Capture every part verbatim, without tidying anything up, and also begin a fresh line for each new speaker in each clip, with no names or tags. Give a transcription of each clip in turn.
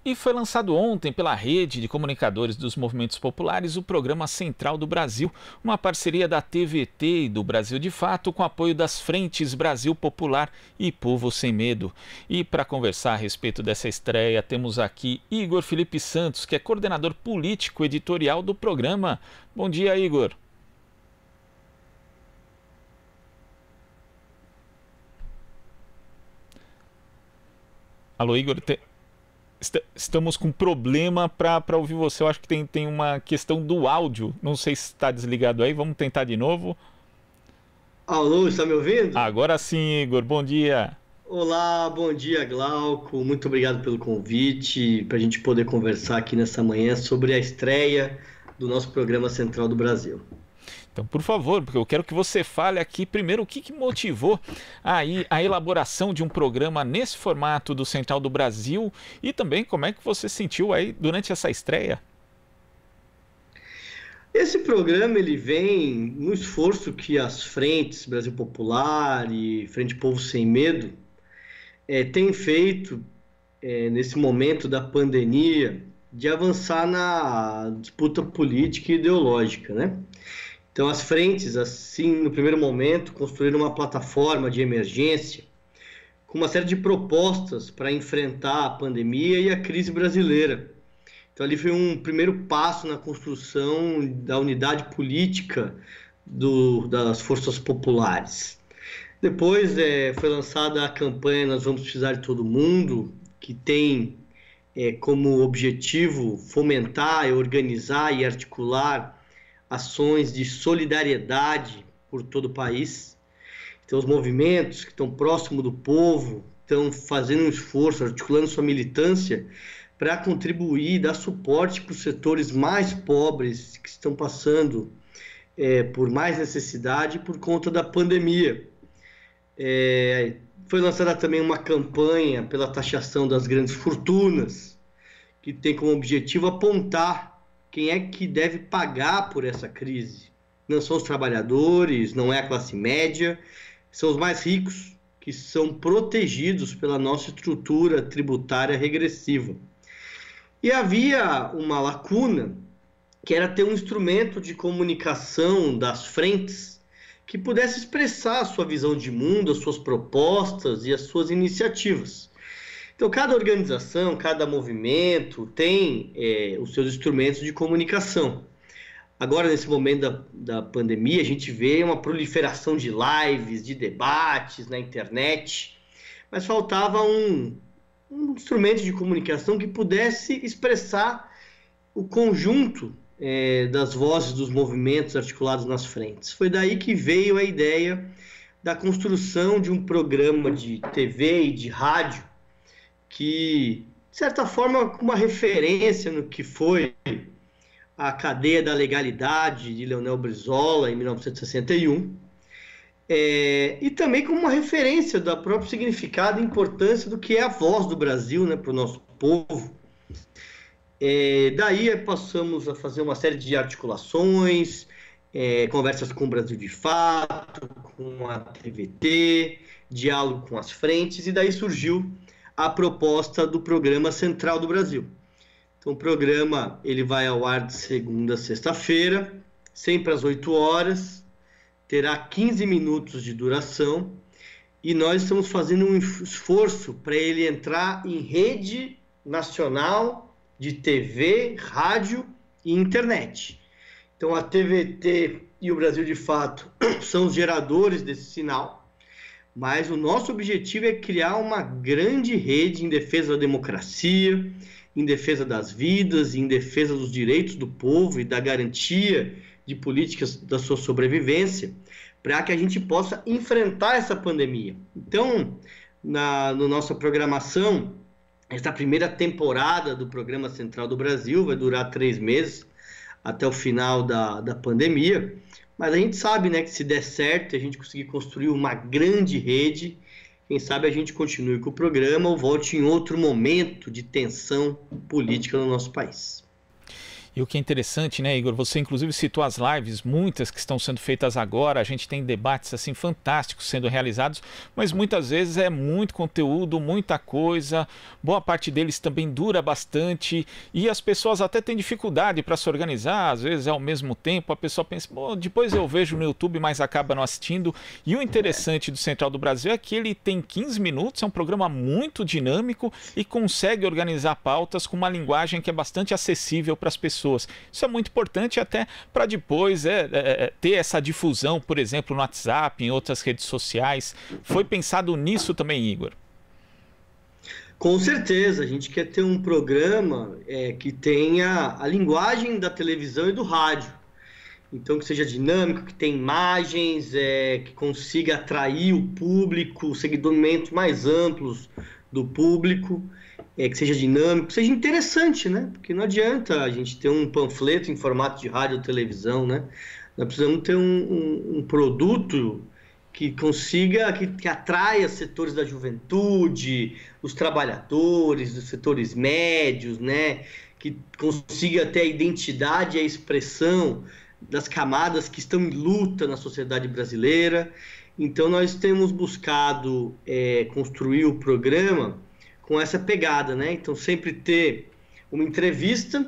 E foi lançado ontem pela Rede de Comunicadores dos Movimentos Populares o programa Central do Brasil, uma parceria da T V T e do Brasil de Fato com apoio das frentes Brasil Popular e Povo Sem Medo. E para conversar a respeito dessa estreia, temos aqui Igor Felipe Santos, que é coordenador político editorial do programa. Bom dia, Igor. Alô, Igor, te... estamos com problema para ouvir você. Eu acho que tem, tem uma questão do áudio. Não sei se está desligado aí. Vamos tentar de novo.
Alô, está me ouvindo?
Agora sim, Igor. Bom dia.
Olá, bom dia, Glauco. Muito obrigado pelo convite para a gente poder conversar aqui nessa manhã sobre a estreia do nosso programa Central do Brasil.
Então, por favor, porque eu quero que você fale aqui primeiro o que, que motivou aí a elaboração de um programa nesse formato do Central do Brasil e também como é que você sentiu aí durante essa estreia.
Esse programa ele vem no esforço que as frentes Brasil Popular e Frente Povo Sem Medo é, têm feito é, nesse momento da pandemia de avançar na disputa política e ideológica, né? Então, as frentes, assim, no primeiro momento, construíram uma plataforma de emergência com uma série de propostas para enfrentar a pandemia e a crise brasileira. Então, ali foi um primeiro passo na construção da unidade política do, das forças populares. Depois é, foi lançada a campanha Nós Vamos Precisar de Todo Mundo, que tem é, como objetivo fomentar, organizar e articular ações de solidariedade por todo o país. Então, os movimentos que estão próximos do povo estão fazendo um esforço, articulando sua militância para contribuir, dar suporte para os setores mais pobres que estão passando é, por mais necessidade por conta da pandemia. É, foi lançada também uma campanha pela taxação das grandes fortunas, que tem como objetivo apontar quem é que deve pagar por essa crise. Não são os trabalhadores, não é a classe média, são os mais ricos, que são protegidos pela nossa estrutura tributária regressiva. E havia uma lacuna, que era ter um instrumento de comunicação das frentes que pudesse expressar a sua visão de mundo, as suas propostas e as suas iniciativas. Então, cada organização, cada movimento tem é, os seus instrumentos de comunicação. Agora, nesse momento da, da pandemia, a gente vê uma proliferação de lives, de debates na internet, mas faltava um, um instrumento de comunicação que pudesse expressar o conjunto é, das vozes dos movimentos articulados nas frentes. Foi daí que veio a ideia da construção de um programa de T V e de rádio que, de certa forma, com uma referência no que foi a cadeia da legalidade de Leonel Brizola, em mil novecentos e sessenta e um, é, e também como uma referência do próprio significado e importância do que é a voz do Brasil, né, para o nosso povo. É, daí passamos a fazer uma série de articulações, é, conversas com o Brasil de Fato, com a T V T, diálogo com as frentes, e daí surgiu a proposta do programa Central do Brasil. Então, o programa ele vai ao ar de segunda a sexta-feira, sempre às oito horas, terá quinze minutos de duração, e nós estamos fazendo um esforço para ele entrar em rede nacional de T V, rádio e internet. Então, a T V T e o Brasil de Fato são os geradores desse sinal, mas o nosso objetivo é criar uma grande rede em defesa da democracia, em defesa das vidas, em defesa dos direitos do povo e da garantia de políticas da sua sobrevivência, para que a gente possa enfrentar essa pandemia. Então, na, na nossa programação, esta primeira temporada do Programa Central do Brasil vai durar três meses, até o final da, da pandemia, mas a gente sabe, né, que se der certo, a gente conseguir construir uma grande rede, quem sabe a gente continue com o programa ou volte em outro momento de tensão política no nosso país.
E o que é interessante, né, Igor? Você inclusive citou as lives, muitas que estão sendo feitas agora. A gente tem debates assim fantásticos sendo realizados, mas muitas vezes é muito conteúdo, muita coisa. Boa parte deles também dura bastante e as pessoas até têm dificuldade para se organizar. Às vezes é ao mesmo tempo, a pessoa pensa, bom, depois eu vejo no YouTube, mas acaba não assistindo. E o interessante do Central do Brasil é que ele tem quinze minutos, é um programa muito dinâmico e consegue organizar pautas com uma linguagem que é bastante acessível para as pessoas. Isso é muito importante até para depois é, é, ter essa difusão, por exemplo, no WhatsApp, em outras redes sociais. Foi pensado nisso também, Igor?
Com certeza, a gente quer ter um programa é, que tenha a linguagem da televisão e do rádio. Então, que seja dinâmico, que tenha imagens, é, que consiga atrair o público, segmentos mais amplos do público. É, que seja dinâmico, que seja interessante, né? Porque não adianta a gente ter um panfleto em formato de rádio ou televisão, né? Nós precisamos ter um, um, um produto que consiga, que, que atraia setores da juventude, os trabalhadores, os setores médios, né? Que consiga ter a identidade e a expressão das camadas que estão em luta na sociedade brasileira. Então, nós temos buscado é, construir o programa com essa pegada, né? Então, sempre ter uma entrevista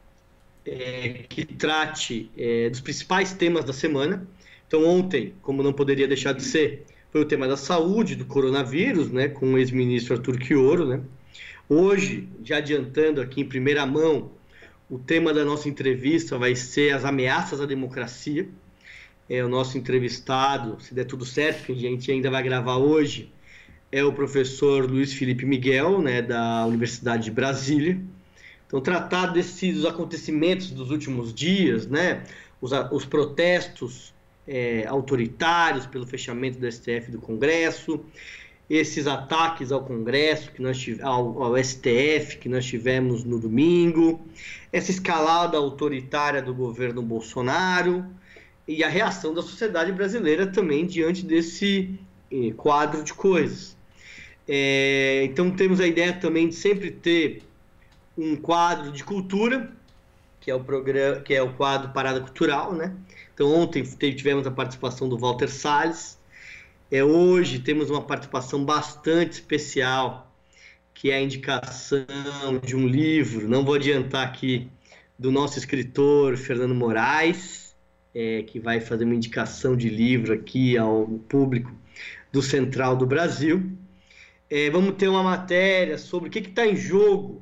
é, que trate é, dos principais temas da semana. Então, ontem, como não poderia deixar de ser, foi o tema da saúde, do coronavírus, né? Com o ex-ministro Arthur Quioro, né? Hoje, já adiantando aqui em primeira mão, o tema da nossa entrevista vai ser as ameaças à democracia. É o nosso entrevistado, se der tudo certo, que a gente ainda vai gravar hoje, é o professor Luiz Felipe Miguel, né, da Universidade de Brasília. Então, tratar desses acontecimentos dos últimos dias, né, os, os protestos é, autoritários pelo fechamento do S T F e do Congresso, esses ataques ao Congresso, que nós tive, ao, ao S T F, que nós tivemos no domingo, essa escalada autoritária do governo Bolsonaro e a reação da sociedade brasileira também diante desse eh, quadro de coisas. É, então temos a ideia também de sempre ter um quadro de cultura, que é o programa, que é o quadro Parada Cultural, né? Então ontem tivemos a participação do Walter Salles, é, hoje temos uma participação bastante especial, que é a indicação de um livro, não vou adiantar aqui, do nosso escritor Fernando Moraes, é, que vai fazer uma indicação de livro aqui ao público do Central do Brasil. É, vamos ter uma matéria sobre o que está em jogo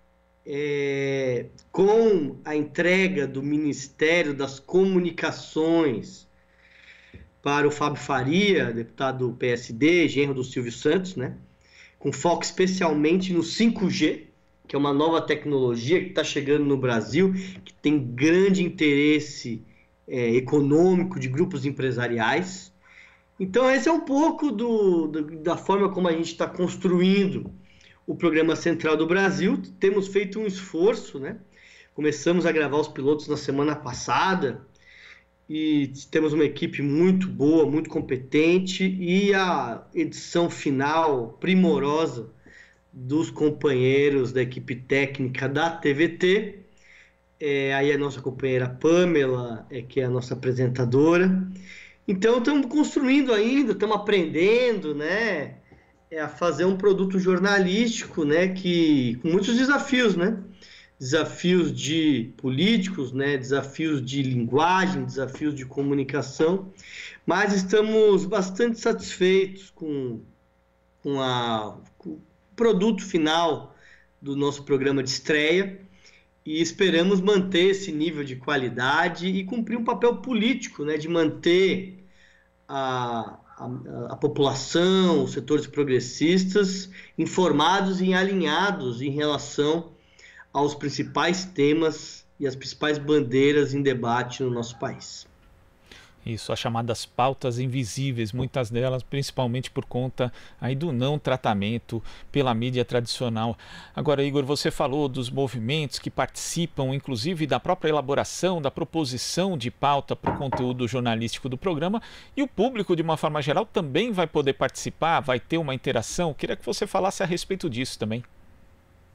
é, com a entrega do Ministério das Comunicações para o Fábio Faria, deputado do P S D, genro do Silvio Santos, né? Com foco especialmente no cinco G, que é uma nova tecnologia que está chegando no Brasil, que tem grande interesse é, econômico de grupos empresariais. Então, esse é um pouco do, do, da forma como a gente está construindo o Programa Central do Brasil. Temos feito um esforço, né? Começamos a gravar os pilotos na semana passada e temos uma equipe muito boa, muito competente, e a edição final primorosa dos companheiros da equipe técnica da T V T. É, aí a nossa companheira Pamela, é, que é a nossa apresentadora. Então, estamos construindo ainda, estamos aprendendo, né, é, a fazer um produto jornalístico, né, que, com muitos desafios, né, desafios de políticos, né, desafios de linguagem, desafios de comunicação, mas estamos bastante satisfeitos com, com, a, com o produto final do nosso programa de estreia e esperamos manter esse nível de qualidade e cumprir um papel político, né, de manter a, a, a população, os setores progressistas informados e alinhados em relação aos principais temas e as principais bandeiras em debate no nosso país.
Isso, as chamadas pautas invisíveis, muitas delas principalmente por conta aí do não tratamento pela mídia tradicional. Agora, Igor, você falou dos movimentos que participam, inclusive da própria elaboração, da proposição de pauta para o conteúdo jornalístico do programa, e o público, de uma forma geral, também vai poder participar, vai ter uma interação. Queria que você falasse a respeito disso também.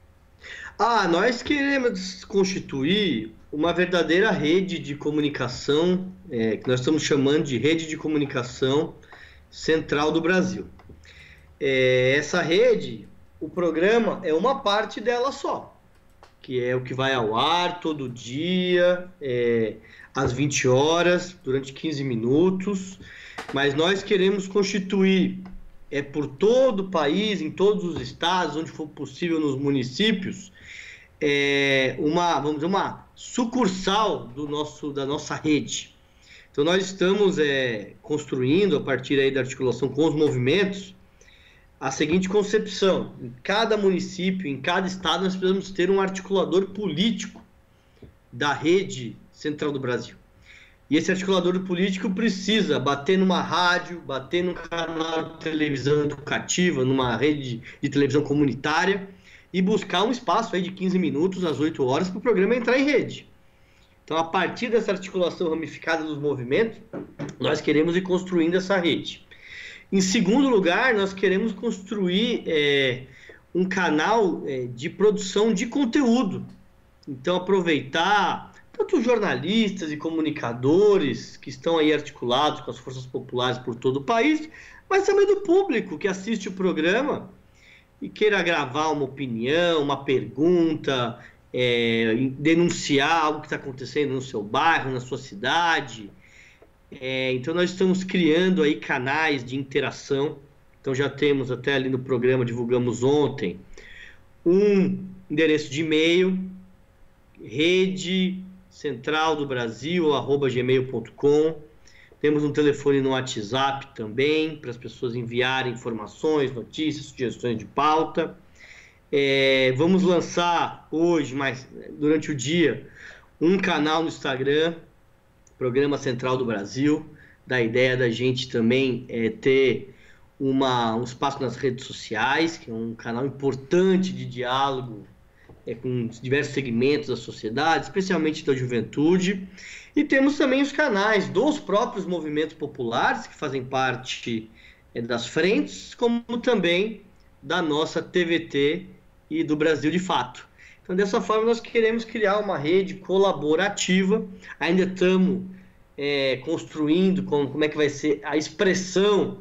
Ah, nós queremos constituir uma verdadeira rede de comunicação, é, que nós estamos chamando de Rede de Comunicação Central do Brasil. É, essa rede, o programa é uma parte dela só, que é o que vai ao ar todo dia, é, às vinte horas, durante quinze minutos, mas nós queremos constituir, é, por todo o país, em todos os estados, onde for possível, nos municípios, é, uma, vamos dizer, uma sucursal do nosso, da nossa rede. Então nós estamos é, construindo, a partir aí da articulação com os movimentos, a seguinte concepção: em cada município, em cada estado, nós precisamos ter um articulador político da rede central do Brasil. E esse articulador político precisa bater numa rádio, bater num canal de televisão educativa, numa rede de televisão comunitária e buscar um espaço aí de quinze minutos às oito horas para o programa entrar em rede. Então, a partir dessa articulação ramificada dos movimentos, nós queremos ir construindo essa rede. Em segundo lugar, nós queremos construir é, um canal é, de produção de conteúdo. Então, aproveitar tanto os jornalistas e comunicadores que estão aí articulados com as forças populares por todo o país, mas também do público que assiste o programa e queira gravar uma opinião, uma pergunta, é, denunciar algo que está acontecendo no seu bairro, na sua cidade. É, então nós estamos criando aí canais de interação. Então já temos até ali no programa, divulgamos ontem, um endereço de e-mail, rede central do Brasil, arroba gmail ponto com. Temos um telefone no WhatsApp também, para as pessoas enviarem informações, notícias, sugestões de pauta. É, vamos lançar hoje, mas durante o dia, um canal no Instagram, Programa Central do Brasil, da ideia da gente também é, ter uma, um espaço nas redes sociais, que é um canal importante de diálogo é, com diversos segmentos da sociedade, especialmente da juventude. E temos também os canais dos próprios movimentos populares, que fazem parte é, das frentes, como também da nossa T V T e do Brasil de Fato. Então, dessa forma, nós queremos criar uma rede colaborativa. Ainda estamos é, construindo como, como é que vai ser a expressão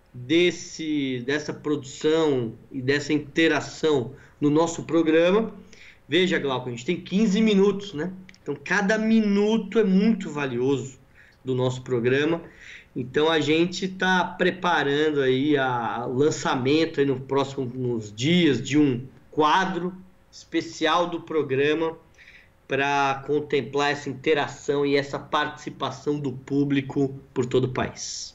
desse, dessa produção e dessa interação no nosso programa. Veja, Glauco, a gente tem quinze minutos, né? Então, cada minuto é muito valioso do nosso programa. Então, a gente está preparando aí a, o lançamento aí no próximos dias de um quadro especial do programa para contemplar essa interação e essa participação do público por todo o país.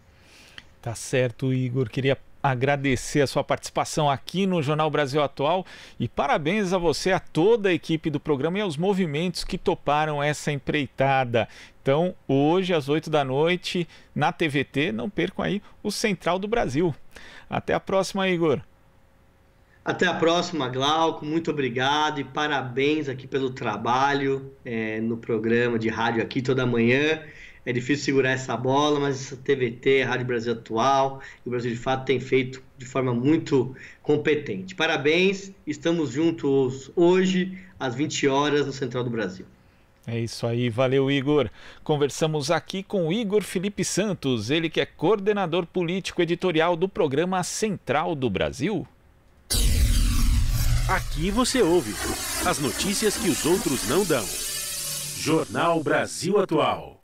Tá certo, Igor. Queria agradecer a sua participação aqui no Jornal Brasil Atual e parabéns a você, a toda a equipe do programa e aos movimentos que toparam essa empreitada. Então, hoje às oito da noite, na T V T, não percam aí o Central do Brasil. Até a próxima, Igor.
Até a próxima, Glauco. Muito obrigado e parabéns aqui pelo trabalho é, no programa de rádio aqui toda manhã. É difícil segurar essa bola, mas essa T V T, Rádio Brasil Atual e o Brasil de Fato tem feito de forma muito competente. Parabéns, estamos juntos hoje às vinte horas no Central do Brasil.
É isso aí, valeu, Igor. Conversamos aqui com o Igor Felipe Santos, ele que é coordenador político editorial do programa Central do Brasil.
Aqui você ouve as notícias que os outros não dão. Jornal Brasil Atual.